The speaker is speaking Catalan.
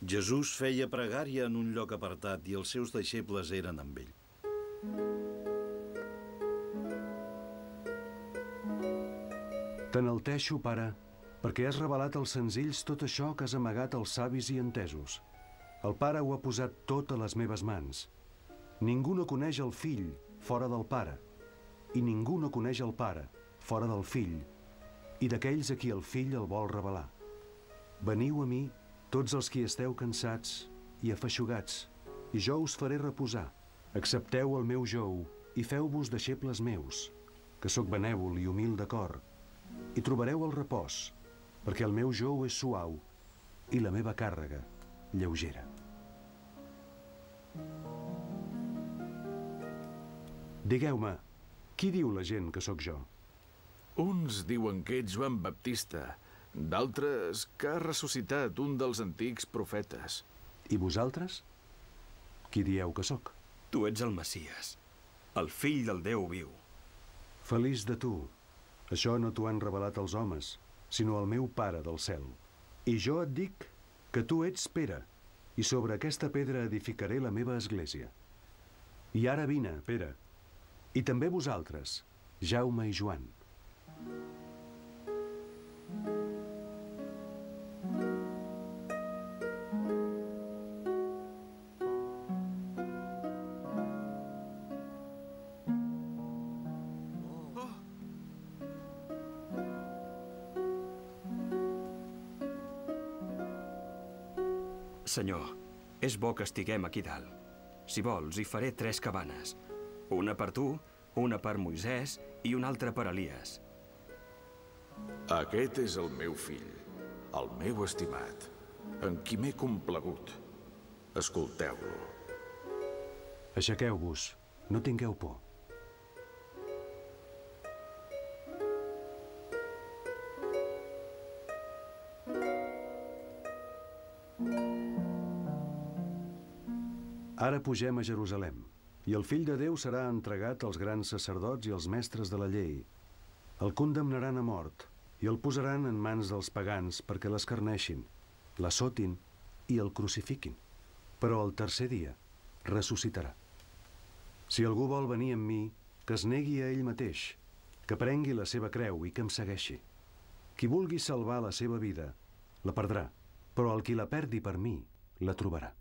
Jesús feia pregària en un lloc apartat i els seus deixebles eren amb ell. T'enalteixo, Pare, perquè has revelat als senzills tot això que has amagat als savis i entesos. El Pare ho ha posat tot a les meves mans. Ningú no coneix el Fill fora del Pare, i ningú no coneix el Pare fora del Fill, i d'aquells a qui el Fill el vol revelar. Veniu a mi, tots els qui esteu cansats i afeixugats, i jo us faré reposar. Accepteu el meu jou i feu-vos deixebles meus, que sóc benèvol i humil de cor, i trobareu el repòs, perquè el meu jou és suau i la meva càrrega lleugera. Digueu-me, qui diu la gent que sóc jo? Uns diuen que ets Joan Baptista, d'altres que ha ressuscitat un dels antics profetes. I vosaltres? Qui dieu que sóc? Tu ets el Messies, el fill del Déu viu. Feliç de tu. Això no t'ho han revelat els homes, sinó el meu Pare del cel. I jo et dic que tu ets Pere, i sobre aquesta pedra edificaré la meva església. I ara vine, Pere, i també vosaltres, Jaume i Joan. Senyor, és bo que estiguem aquí dalt. Si vols, hi faré 3 cabanes. Una per tu, una per Moisès i una altra per Elies. Aquest és el meu fill, el meu estimat, en qui m'he complagut. Escolteu-lo. Aixequeu-vos, no tingueu por. Ara pugem a Jerusalem, i el Fill de Déu serà entregat als grans sacerdots i als mestres de la llei. El condemnaran a mort i el posaran en mans dels pagans perquè l'escarneixin, l'assotin i el crucifiquin. Però el tercer dia ressuscitarà. Si algú vol venir amb mi, que es negui a ell mateix, que prengui la seva creu i que em segueixi. Qui vulgui salvar la seva vida, la perdrà, però el qui la perdi per mi, la trobarà.